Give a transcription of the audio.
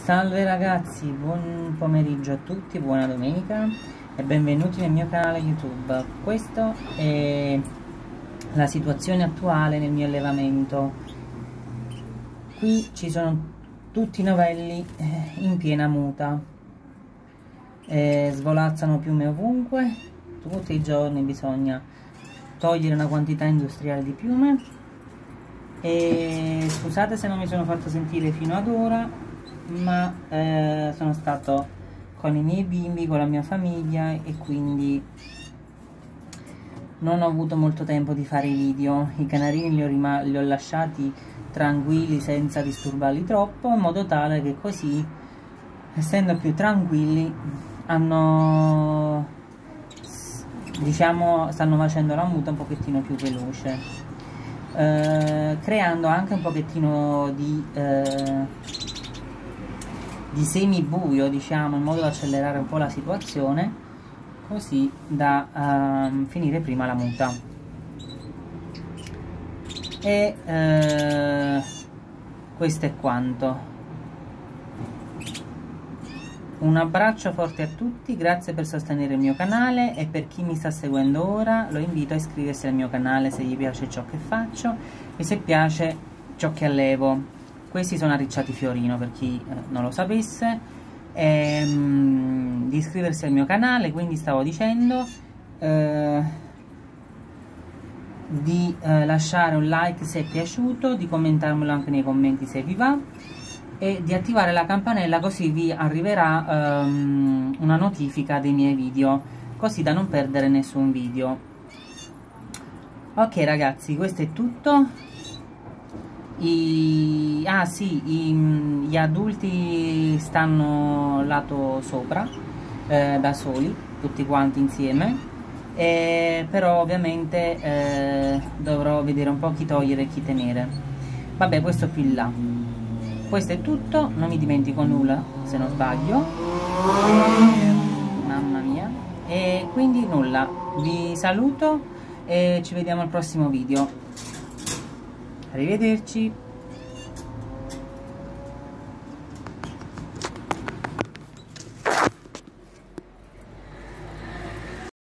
Salve ragazzi, buon pomeriggio a tutti, buona domenica e benvenuti nel mio canale YouTube. Questa è la situazione attuale nel mio allevamento. Qui ci sono tutti i novelli in piena muta, svolazzano piume ovunque, tutti i giorni bisogna togliere una quantità industriale di piume. E scusate se non mi sono fatto sentire fino ad ora, ma sono stato con i miei bimbi, con la mia famiglia, e quindi non ho avuto molto tempo di fare i video. I canarini li ho lasciati tranquilli senza disturbarli troppo, in modo tale che così, essendo più tranquilli, stanno facendo la muta un pochettino più veloce, creando anche un pochettino di semi buio, diciamo, in modo da accelerare un po' la situazione, così da finire prima la muta. E questo è quanto. Un abbraccio forte a tutti, grazie per sostenere il mio canale, e per chi mi sta seguendo ora lo invito a iscriversi al mio canale se gli piace ciò che faccio e se piace ciò che allevo. Questi sono arricciati fiorino, per chi non lo sapesse, di iscriversi al mio canale. Quindi stavo dicendo di lasciare un like se è piaciuto, di commentarmelo anche nei commenti se vi va, e di attivare la campanella, così vi arriverà una notifica dei miei video, così da non perdere nessun video. Ok ragazzi, questo è tutto. Gli adulti stanno lato sopra, da soli, tutti quanti insieme, però ovviamente dovrò vedere un po' chi togliere e chi tenere. Vabbè, questo più in là. Questo è tutto, non mi dimentico nulla se non sbaglio, mamma mia, e quindi nulla, vi saluto e ci vediamo al prossimo video. Arrivederci.